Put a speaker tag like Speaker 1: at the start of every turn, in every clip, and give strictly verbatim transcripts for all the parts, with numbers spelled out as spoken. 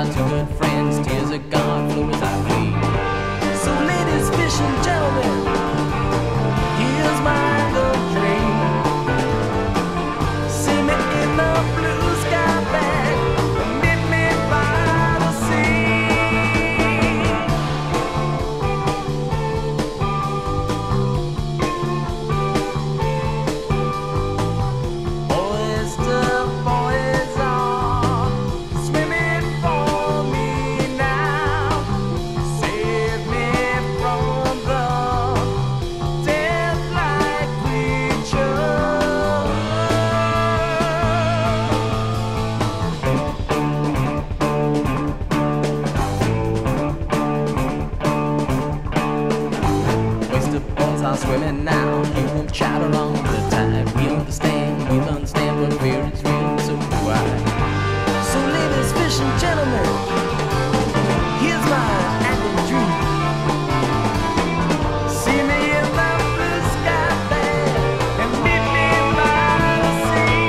Speaker 1: our two good friends. Tears are gone, flow as I flee.
Speaker 2: So ladies, fish and gentlemen, here's my love dream. See me in the blue sky bag and meet me by the sea. Oyster boys are swimming for me now. Save me from the death-like creature.
Speaker 1: Oyster boys are swimming now. You won't shout along the tide. We understand, we understand, but fear is real, so do I.
Speaker 2: So ladies, fish and gentlemen, here's my acting dream. See me in the blue sky bag and meet me by the sea.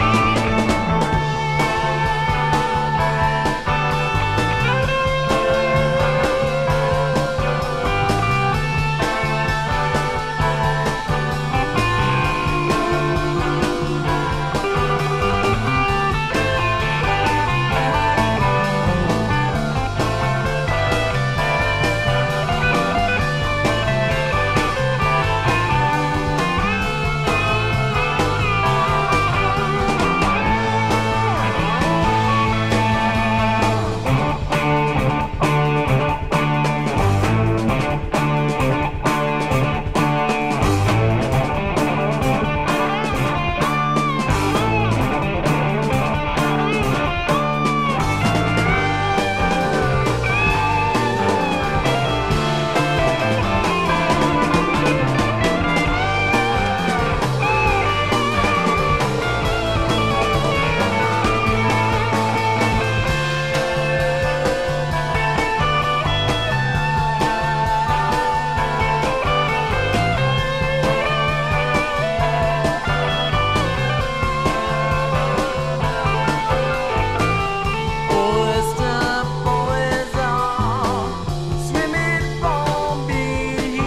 Speaker 2: Oyster boys are swimming for me.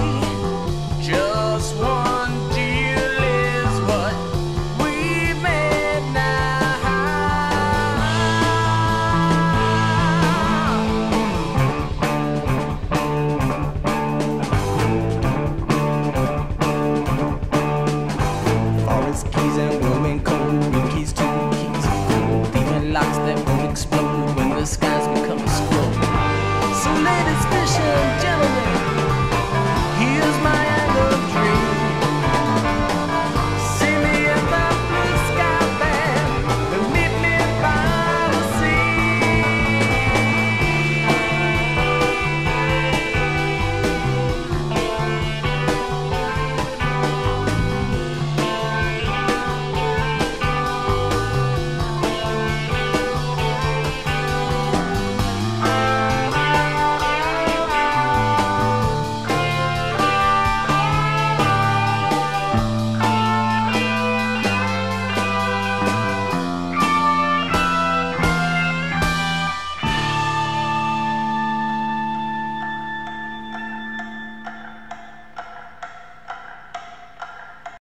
Speaker 2: Just one deal is what we made now.
Speaker 1: Forest keys and blowing cold, new keys to keys of gold, leaving locks that won't explode when the skies